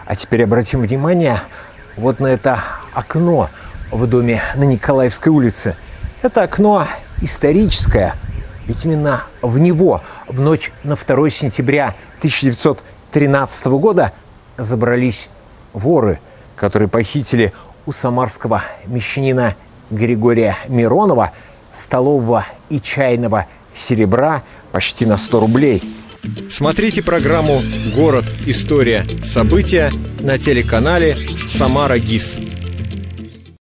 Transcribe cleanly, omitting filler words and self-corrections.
А теперь обратим внимание вот на это окно в доме на Николаевской улице. Это окно историческое, ведь именно в него в ночь на 2 сентября 1913 года забрались воры, которые похитили у самарского мещанина Григория Миронова столового и чайного серебра почти на 100 рублей. Смотрите программу «Город. История. События» на телеканале «Самара ГИС».